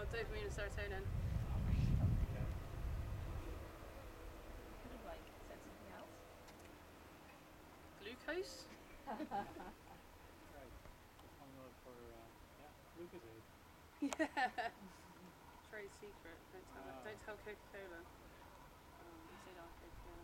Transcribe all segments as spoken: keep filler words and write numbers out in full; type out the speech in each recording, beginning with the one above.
dopamine and serotonin. Could have like said something else. Glucose? Right. That's one word for uh, yeah, glucosade. Yeah. Trade secret. Don't tell. Ah. Don't tell Coca-Cola. Um, they say that on Coca-Cola.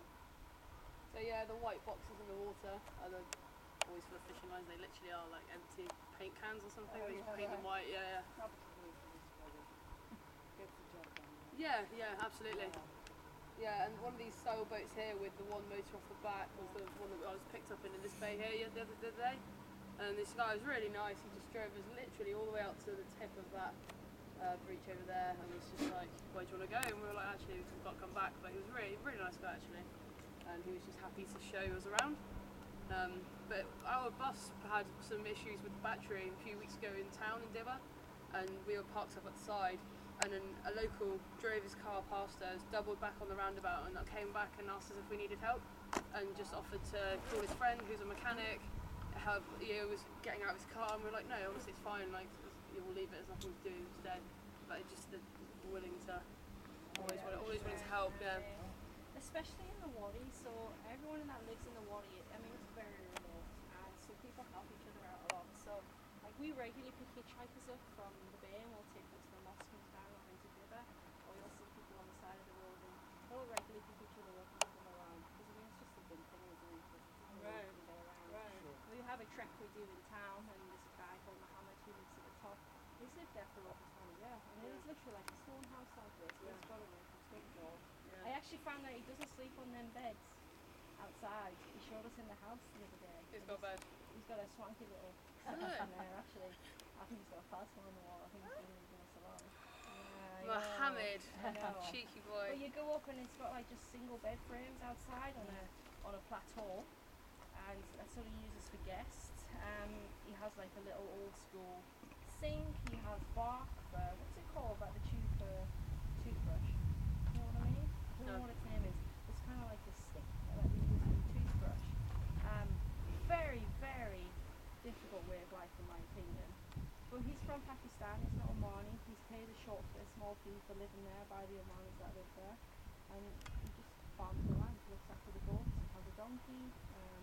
So yeah, the white boxes in the water are the always for the fishing lines. They literally are like empty paint cans or something. Oh, they yeah, just paint them right. white. Yeah, yeah. Not particularly for this weather. Gets the job done. Yeah, yeah, absolutely. Yeah. Yeah, and one of these style boats here with the one motor off the back was the one that I was picked up in in this bay here the other, the other day. And this guy was really nice. He just drove us literally all the way out to the tip of that uh, breach over there, and was just like, "Where do you want to go?" And we were like, "Actually, we've got to come back." But he was really, really nice guy actually, and he was just happy to show us around. Um, but our bus had some issues with the battery a few weeks ago in town in Dibba, and we were parked up at the side. And then a local drove his car past us, doubled back on the roundabout, and came back and asked us if we needed help, and just offered to call his friend, who's a mechanic. Help, he was getting out of his car, and we were like, no, honestly, it's fine. Like, we'll leave it. There's nothing to do today. But just the willing to always, Yeah, always sure. willing to help. Yeah. Especially in the Wadi, so everyone that lives in the Wadi, I mean, it's very remote, and so people help each other out a lot. So, like, we regularly pick hitchhikers up from the bay, and we'll take them to the mosque in town or into Dibba, or you'll see people on the side of the road, and they'll regularly pick each other up and give them around, because I mean, it's just a big thing, isn't it? That people Right. can get around. Right. Sure. We have a trek we do in town, and there's a guy called Mohammed who lives at the top. He's lived there for over twenty years, and Yeah. it's literally like a stone house like this. Yeah. He's got a roof, it's got a door. Yeah. I actually found out he doesn't sleep on them beds outside. He showed us in the house the other day. He's And got a bed. He's got a swanky little Really? in there actually. I think he's got a plasma on the wall. I think he's been in the salon. Yeah, I know. Mohammed, I know. cheeky But boy. you go up and it's got like just single bed frames outside on a on a plateau, and that's what he uses for guests. Um, he has like a little old school sink. He has bark for what's it called? Like the tube for toothbrush. You know what I mean? I don't No. know what its name is. It's kind of like a stick that we use for a toothbrush. Um, very very difficult way of life in my opinion. But he's from Pakistan. He's not Omani. He's paid a short, a small fee for living there by the Omanis that live there, and he just farms the land, looks after the goats, has a donkey. Um,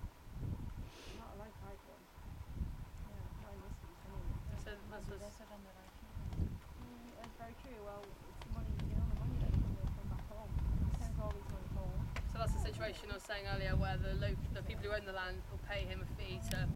not a life I'd want. Yeah, not in this case anyway. That's it. That's Maybe us. that's it on the right hand. Mm, that's very true. Well, it's the money, you know, the money that he will come back home. He sends all these money home. So that's the situation I was saying earlier, where the lo- the people who own the land will pay him a fee to